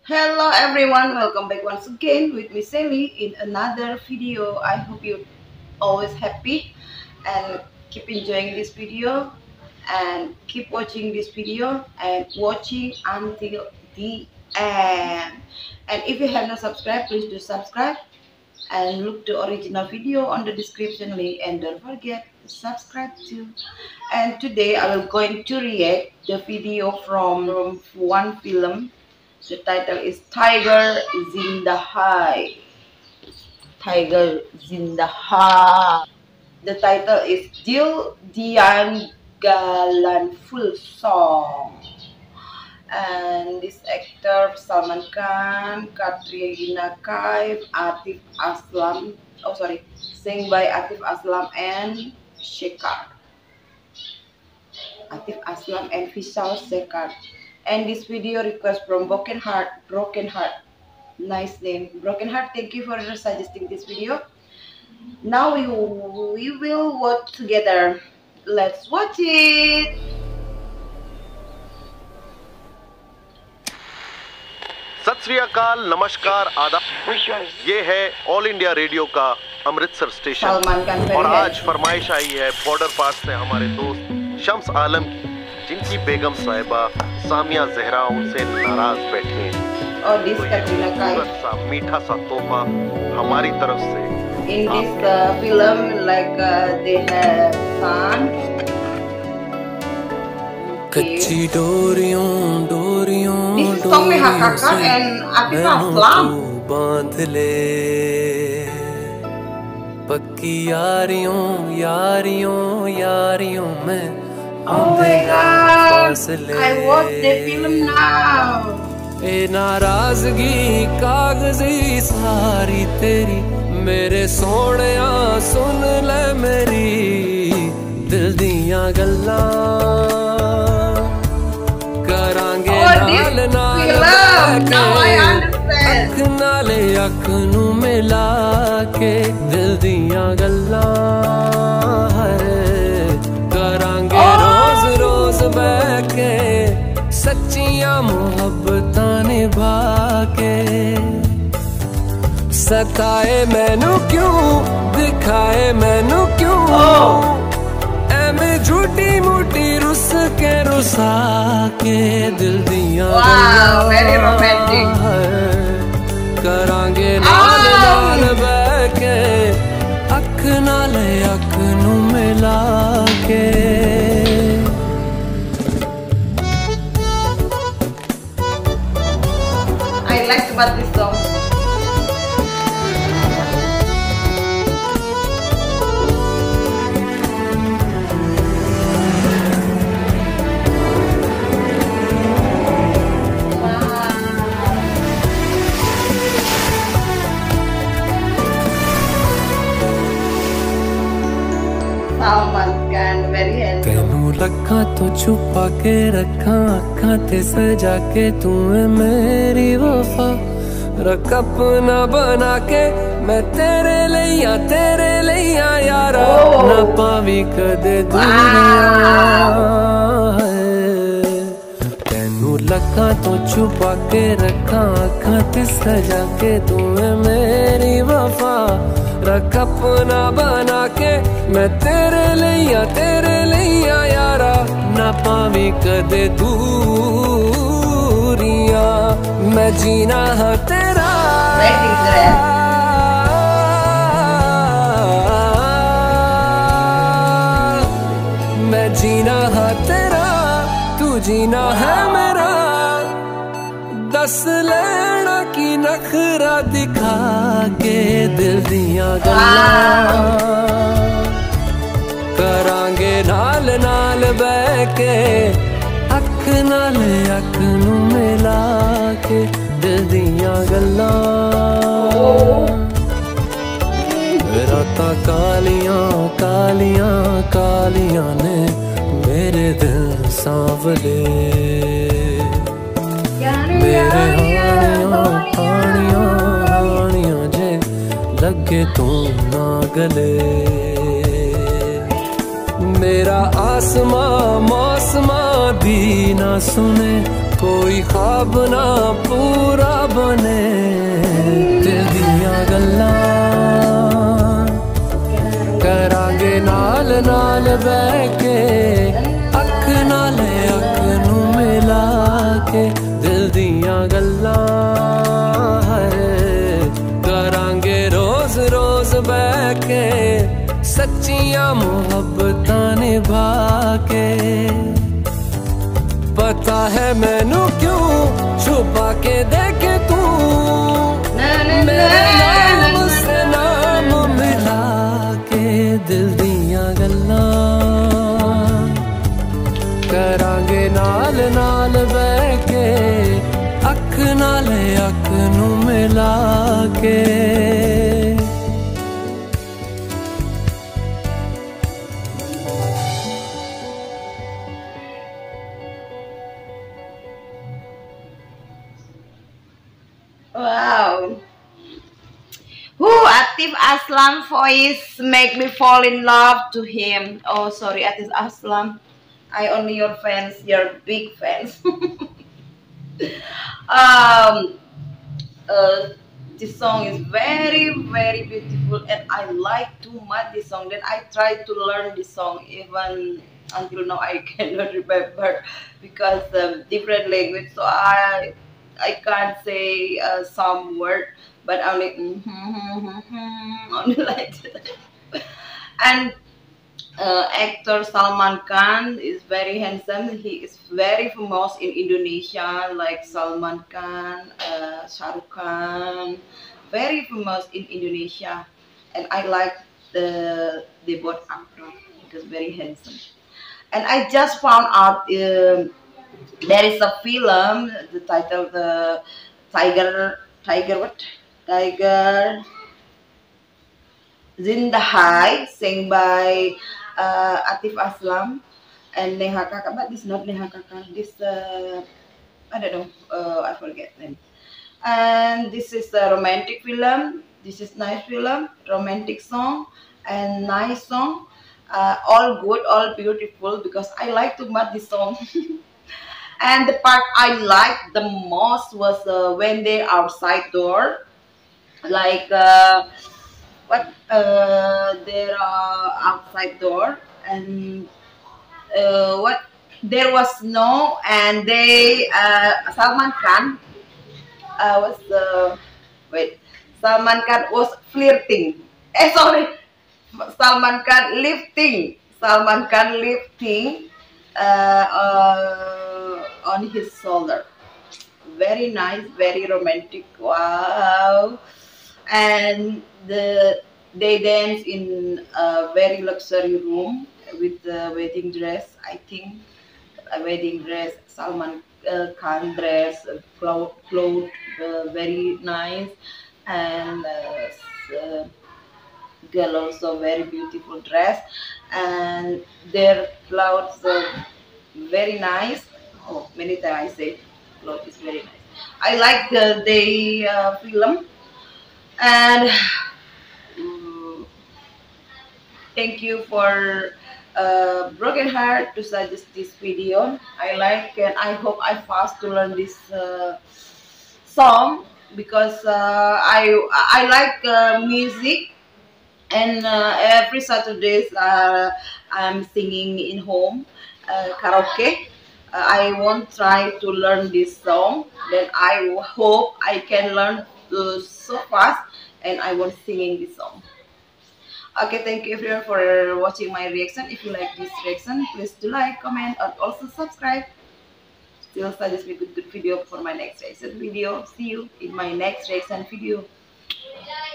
Hello everyone, welcome back once again with me Sally in another video. I hope you're always happy and keep enjoying this video and keep watching this video and watching until the end. And if you have not subscribed, please do subscribe and look the original video on the description link and don't forget to subscribe too. And today I will going to react the video from one film. The title is Tiger Zinda. Tiger Zinda. The title is Dil Dian Galan Full Song. And this actor Salman Khan, Katrina Kaif, Atif Aslam. Oh sorry, sing by Atif Aslam and Shekhar. Atif Aslam and Vishal Shekhar. And this video request from Broken Heart. Nice name, Broken Heart. Thank you for suggesting this video. Now we will watch together. Let's watch it. सत श्री अकाल, नमस्कार, आदाब। ये है all India radio का Amritsar station और आज फरमाइश आई है बॉर्डर पास से हमारे दोस्त शम्स आलम की, जिनकी बेगम साहिबा सामिया जहरा उनसे नाराज बैठे हैं। और तो खूबसूरत सा मीठा सा तोहफा हमारी तरफ से। In this film, like they have fun. कच्ची डोरियों This is song में Hakaka and Atif Aslam. बांध ले पक्की यारियों में। Oh my God! I watch the film now. ए नाराजगी कागजी सारी तेरी, मेरे सोहणिया सुन ले मेरी दिल दियां गल्लां करांगे नाल अख नाले अख नू मिला के दिल दियां गल्लां करांगे रोज बैठ के सच्चियां मुहब्बतां निभा के। सताए मैनू क्यों, दिखाए मैनू क्यों, एवें झूठी मूठी रुस के रुसा के दिल दियां करांगे नाल बैठ के अख नाले अख नू मिला के। I like about this song. तेनू लखा तो छुपा के रखा अखा ते सजा के, तू है मेरी वफा रख अपना बना के। मैं तेरे लिया यारा ना पावी कदे दूरियां। तेनू लखा तो छुपा के रखा अखा ते सजा के, तू है मेरी वफा रख अपना बना के। मैं तेरे लिया यारा ना पावी कदे दूरियां। मैं जीना है तेरा मैं जीना है तेरा, तू जीना है मेरा। दस लेना की नखरा दिखा के दिल दियां गल्लां करांगे नाल बैठ के अख नाले अख नू मिला के दिल दियां गल्लां। रातां कालियां ने मेरे दिल सांवले, मेरे हानियां जे लगे तू ना गले। मेरा आसमां मौसमां कभी ना सुने, कोई ख्वाब ना पूरा बने। दिल दियां गल्लां करांगे नाल नाल बह के, अख नाल अख नू मिला के। दिल दियां गल्लां करांगे रोज रोज बह के, सच्चियां मुहब्बतां निभा के। पता है मैनू क्यों छुपा के देखे तू, मेरे नाम से नाम मिला के। दिल दियां गल्लां करांगे नाल नाल बह के, अख नाल अख नू मिला के। Wow. Who Atif Aslam voice make me fall in love to him. Oh, sorry, Atif Aslam. I only your fans, your big fans. um, this song is very, very beautiful, and I like too much this song. Then I tried to learn this song, even until now I cannot remember because different language. So I can't say some word, but only only like that. And actor Salman Khan is very handsome. He is very famous in Indonesia, like Salman Khan, Shah Rukh Khan, very famous in Indonesia. And I like the both actors because very handsome. And I just found out there is a film, the title, the Tiger Zindahai, sang by Atif Aslam and Neha Kakak, but this is not Neha Kakak, this I don't know, I forget name. And this is a romantic film. This is nice film, romantic song and nice song, all good, all beautiful, because I like too much this song. And the part I liked the most was when they outside door, like there are outside door, and what there was snow, and they Salman Khan was Salman Khan was flirting. Sorry, Salman Khan lifting on his shoulder. Very nice, very romantic. Wow. And they dance in a very luxury room with the wedding dress. I think a wedding dress, Salman Khan dress, clothes, very nice, and girl also very beautiful dress, and their clothes very nice. Oh, many times I say clothes is very nice. I like the film, and thank you for Broken Heart to suggest this video. I like, and I hope I fast to learn this song, because I like music, and every Saturdays I'm singing in home karaoke. I won't try to learn this song. Then I hope I can learn so fast, and I will singing this song. Okay, thank you everyone for watching my reaction. If you like this reaction, please do like, comment, and also subscribe. Still suggest me good video for my next reaction video. See you in my next reaction video.